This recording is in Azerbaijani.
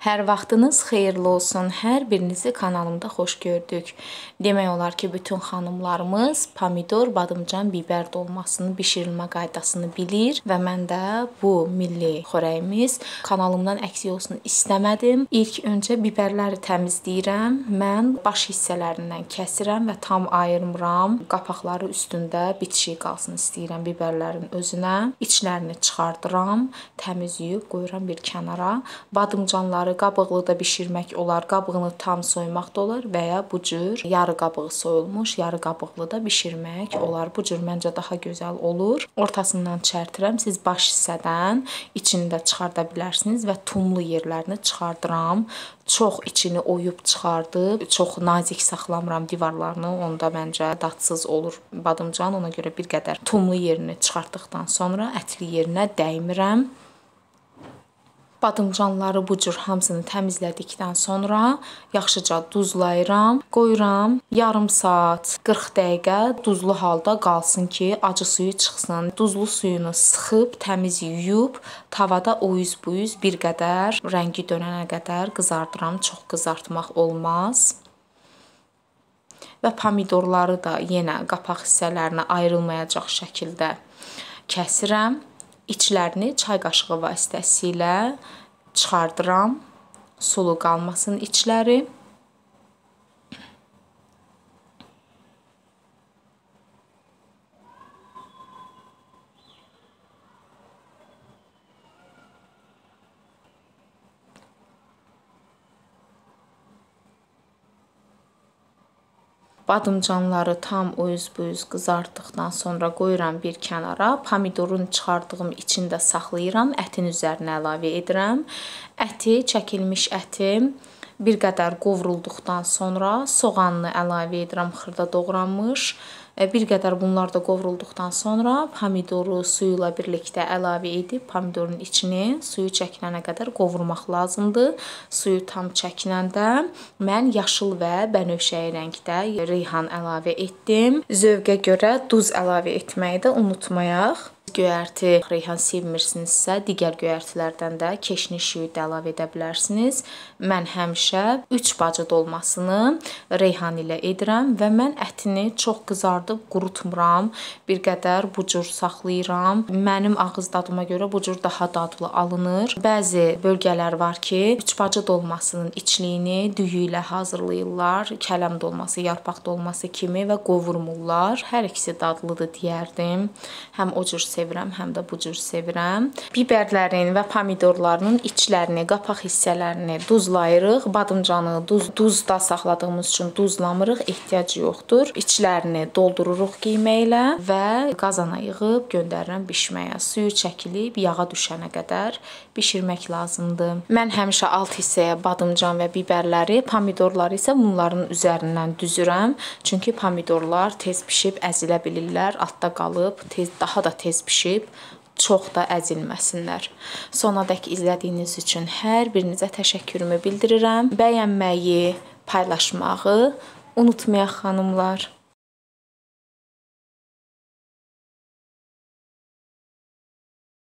Hər vaxtınız xeyirli olsun. Hər birinizi kanalımda xoş gördük. Demək olar ki, bütün xanımlarımız pomidor, badımcan, biber dolmasının bişirilmə qaydasını bilir və mən də bu milli xörəyimiz kanalımdan əksik olsun istəmədim. İlk öncə biberləri təmizləyirəm. Mən baş hissələrindən kəsirəm və tam ayırmıram. Qapaqları üstündə bitişik qalsın istəyirəm biberlərin özünə. İçlərini çıxardıram, təmizləyib qoyuram bir kənara. Badımcanları qabıqlı da bişirmək olar, qabığını tam soymaq da olar və ya bu cür yarı qabığı soyulmuş, yarı qabıqlı da bişirmək olar. Bu cür məncə daha gözəl olur. Ortasından çərtirəm. Siz baş hissədən içini də çıxarda bilərsiniz və tumlu yerlərini çıxardıram. Çox içini oyub çıxardıb, çox nazik saxlamıram divarlarını. Onda məncə dadsız olur badımcan. Ona görə bir qədər tumlu yerini çıxartdıqdan sonra ətli yerinə dəymirəm. Badımcanları bu cür hamısını təmizlədikdən sonra yaxşıca duzlayıram, qoyuram. Yarım saat, 40 dəqiqə duzlu halda qalsın ki, acı suyu çıxsın. Duzlu suyunu sıxıb, təmiz yuyub, tavada o üz bu üz bir qədər rəngi dönənə qədər qızardıram. Çox qızartmaq olmaz. Və pomidorları da yenə qapaq hissələrinə ayrılmayacaq şəkildə kəsirəm. İçlərini çay qaşığı vasitəsilə çıxardıram. Sulu qalmasın içləri. Badımcanları tam o üz bu üz qızartdıqdan sonra qoyuram bir kənara. Pomidorun çıxardığım içində saxlayıram. Ətin üzərinə əlavə edirəm. Əti, çəkilmiş əti bir qədər qovrulduqdan sonra soğanını əlavə edirəm, xırda doğranmış. Bir qədər bunlar da qovrulduqdan sonra pomidoru suyu ilə birlikdə əlavə edib pomidorun içini suyu çəkinənə qədər qovurmaq lazımdır. Suyu tam çəkinəndə mən yaşıl və bənövşəyi rəngdə reyhan əlavə etdim. Zövqə görə duz əlavə etməyi də unutmayaq. Göyərti reyhan sevmirsinizsə, digər göyərtilərdən də keşniş suyu da əlavə edə bilərsiniz. Mən həmişə 3 bacı dolmasını reyhan ilə edirəm və mən ətini çox qızardıb qurutmuram. Bir qədər bu cür saxlayıram. Mənim ağız dadıma görə bu cür daha dadlı alınır. Bəzi bölgələr var ki, 3 bacı dolmasının içliyini düyü ilə hazırlayırlar. Kələm dolması, yarpaq dolması kimi və qovurmurlar. Hər ikisi dadlıdır deyərdim. Həm o cür sevirəm, həm də bu cür sevirəm. Biberlərin və pomidorlarının içlərini, qapaq hissələrini duzlayırıq. Badımcanı duzda saxladığımız üçün duzlamırıq, ehtiyac yoxdur. İçlərini doldururuq qiyməklə və qazana yığıb göndərirəm bişməyə. Suyu çəkilib yağa düşənə qədər bişirmək lazımdır. Mən həmişə alt hissəyə badımcan və biberləri, pomidorları isə bunların üzərindən düzürəm. Çünki pomidorlar tez pişib əzilə bilirlər, altda qalıb, daha da tez pişib, çox da əzilməsinlər. Sonadək izlədiyiniz üçün hər birinizə təşəkkürümü bildirirəm. Bəyənməyi, paylaşmağı unutmayaq xanımlar.